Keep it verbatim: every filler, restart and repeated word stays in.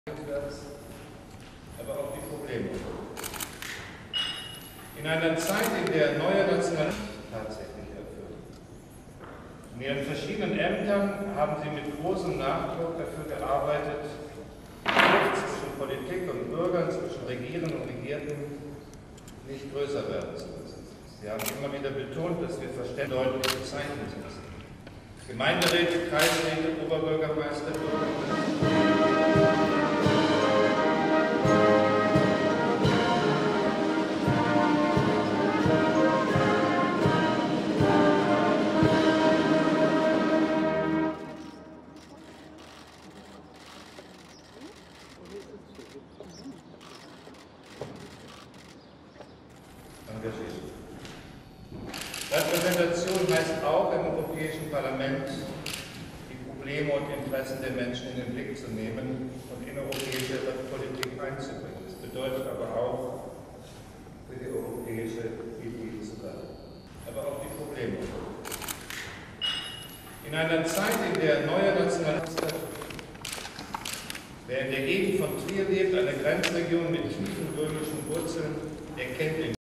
aber auch die Probleme. In einer Zeit, in der neue Nationalismus tatsächlich erfüllen. In ihren verschiedenen Ämtern haben sie mit großem Nachdruck dafür gearbeitet, die Kluft zwischen Politik und Bürgern, zwischen Regieren und Regierten nicht größer werden zu lassen. Sie haben immer wieder betont, dass wir Verständnis deutliche Zeichen setzen. Gemeinderäte, Kreisräte, Oberbürgermeister, Bürgermeister. Engagiert. Repräsentation heißt auch im Europäischen Parlament, die Probleme und Interessen der Menschen in den Blick zu nehmen und in europäische Politik einzubringen. Das bedeutet aber auch, für die europäische Idee zu werden, aber auch die Probleme. In einer Zeit, in der neue Nationalismus, wer in der Gegend von Trier lebt, eine Grenzregion mit tiefen römischen Wurzeln, der kennt den